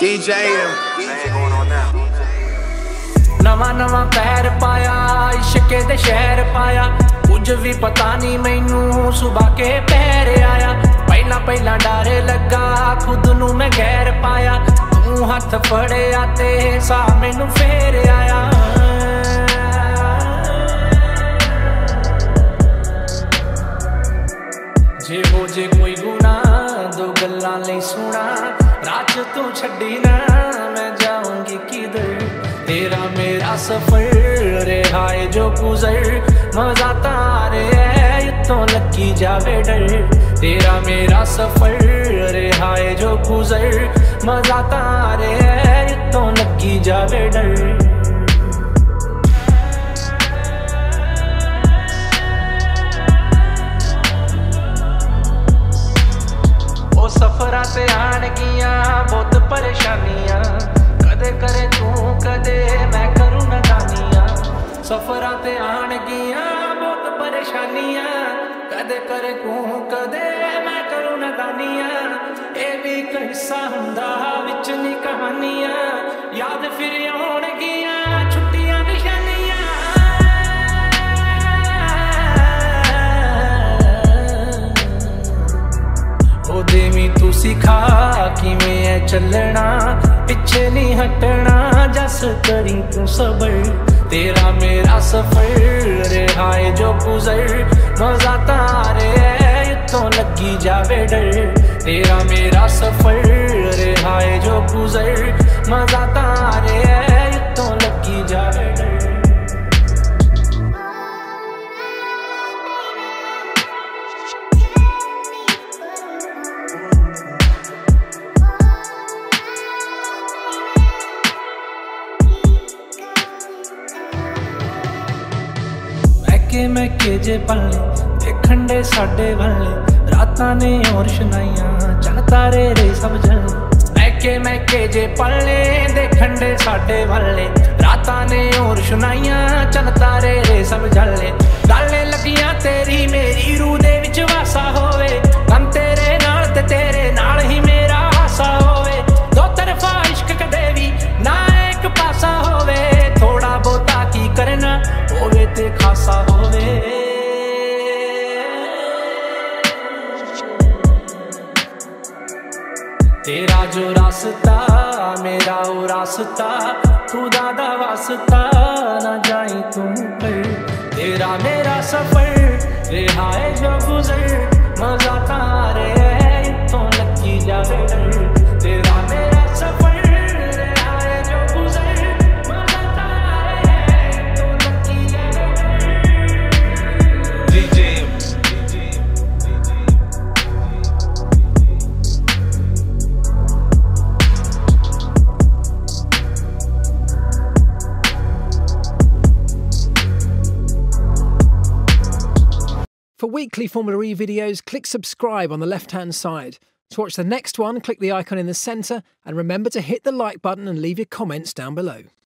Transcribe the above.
DJ going on now. नवा नवा पैर पाया इश्क दे शहर पाया कुछ भी पता नहीं मैनू सुबह के पैर आया पहला पहला डर लगा खुद नू मैं गैर पाया तू हाथ फड़े आते सा मैनू फेर आया जे हो जे कोई गुना दो गल्लां नहीं सुना रात तू छड़ी ना मैं जाऊंगी किधर तेरा मेरा सफर रहा है जो गुजर मजा तारे है तो लगी जावे डर तेरा मेरा सफर रहा है जो गुजर मजा तारे है तो लगी जावे डर सफरा से आन गिया बहुत परेशानियां कदे करे तू कदे मैं करूं नदानियां सफरा ते आन गिया बहुत परेशानियां कदे करे तू कदे मैं करूं नदानियां ए भी किस्सा हुंदा विच नी कहानियां याद फिर आउण गिया छुट्टियां निशानियां ओ देवी तू सिखा किवें है चलना पिछे नहीं हटना जस करी तू सबर तेरा मेरा सफर रहा है जो गुजर मजा तारे है तो लगी जावे डर तेरा मेरा सफर रहा है जो गुजर मजा तारे है तो लगी जावे डर मैं के जे पल्ले देखण दे साडे वाले रातां ने और शनाइयां चन तारे रे सब जल मैं के जे पल्ले देखण दे साडे वाले रातां ने और शनाइयां चन तारे रे सब जले गल्ले लगियां तेरी मेरी रूह दे विच वासा होवे गम तेरे नाल ही मेरा हासा होवे दो तरफा इश्क कदे भी ना एक पासा होवे थोड़ा बहुता की करना होवे ते खासा होवे तेरा जो रास्ता मेरा वो रास्ता खुदा दा वास्ता ना जाई तू पर तेरा मेरा सफर रहा है जो गुजर मजा तारे है तो लगी जावे डर तेरा मेरा सफर रहा है जो गुजर मजा तारे है तो लगी जावे डर For weekly Formula E videos, click subscribe on the left-hand side. To watch the next one, click the icon in the centre and remember to hit the like button and leave your comments down below.